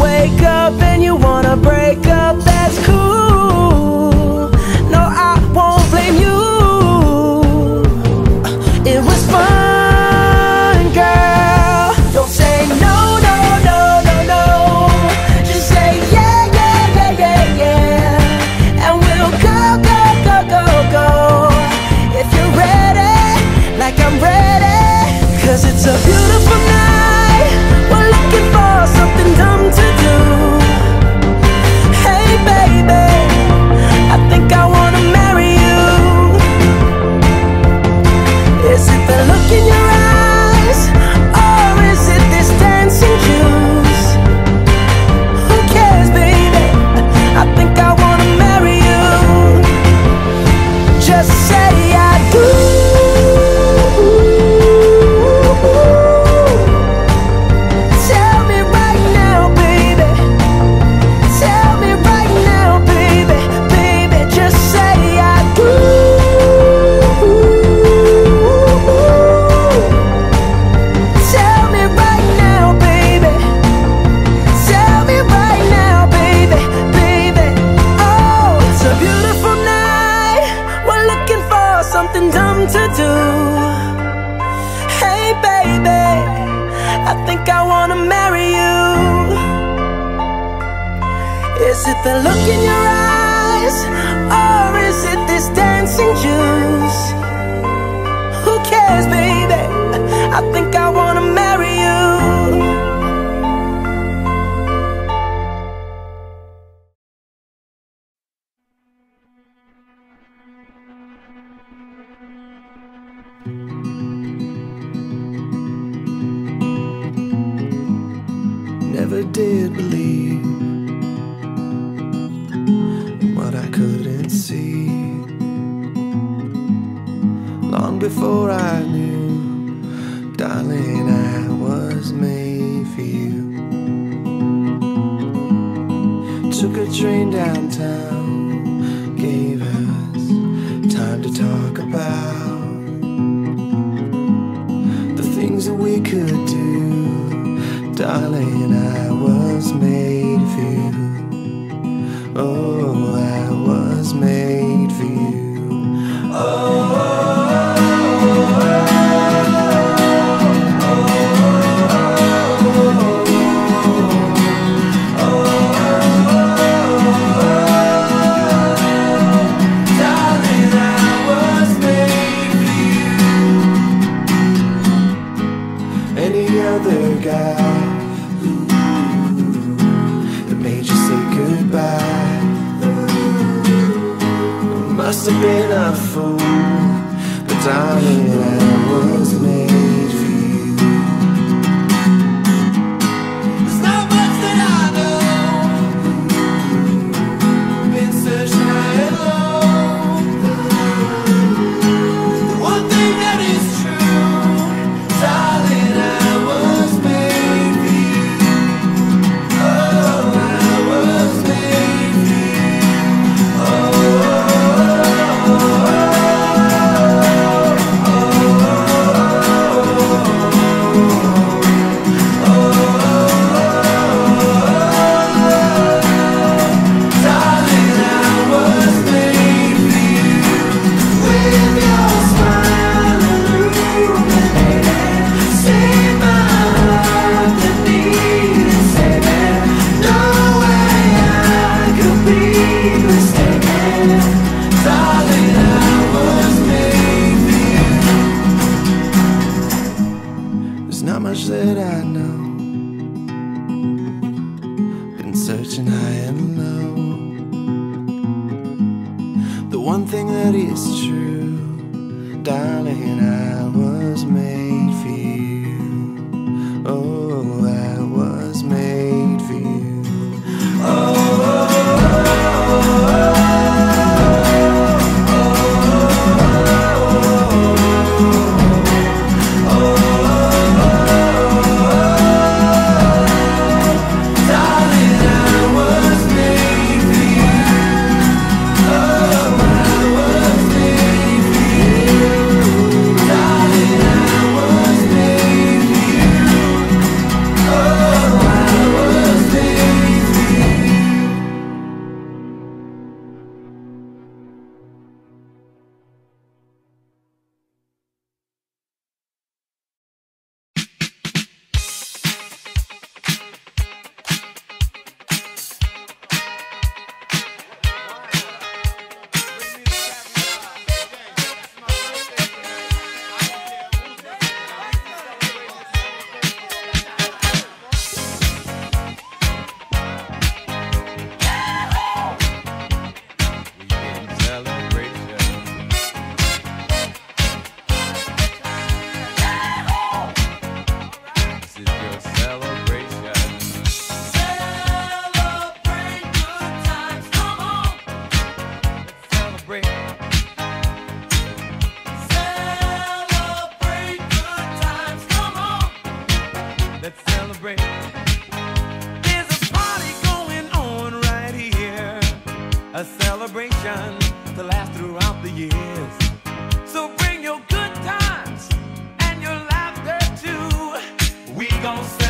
wake up and you wanna break up, that's cool. No, I won't blame you. It was fun, girl. Don't say no, no, no, no, no. Just say yeah, yeah, yeah, yeah, yeah. And we'll go, go, go, go, go. If you're ready, like I'm ready. 'Cause it's a beautiful night. We're looking for something dumb to do. Hey baby, I think I wanna marry you. Is it the look in your eyes, or is it this dancing juice? Who cares, baby? I think I wanna marry you. Just say I do. Tell me right now, baby. Tell me right now, baby. Baby, just say I do. Tell me right now, baby. Tell me right now, baby. Baby, oh, it's a beautiful night. We're looking for something dumb to do. Hey baby, I think I wanna marry you. Is it the look in your eyes, or is it this dancing juice? Who cares, baby? I think I wanna marry you. Never did believe in what I couldn't see. Long before I knew, darling, I was made for you. Took a train downtown, gave us time to talk about the things that we could do. Darling, I was made for you. Oh, I was made for you. Darling, I was made for you. Any other guy that made you say goodbye must have been a fool, but darling, I was made for you. There's not much that I know, been searching high and low. The one thing that is true, darling, I was made for you. Oh, I was made for you. Darling, I was made for you. With your smile illuminated, save my heart that needed saving. No way I could be mistaken. Darling, I was made for you. There's not much that I know, been searching high and low. The one thing that is true, darling, I was made for you. Oh, I was made for you. Darling, I was made for you. Oh, I was made for you. tradition to last throughout the years. So bring your good times and your laughter too. We gon'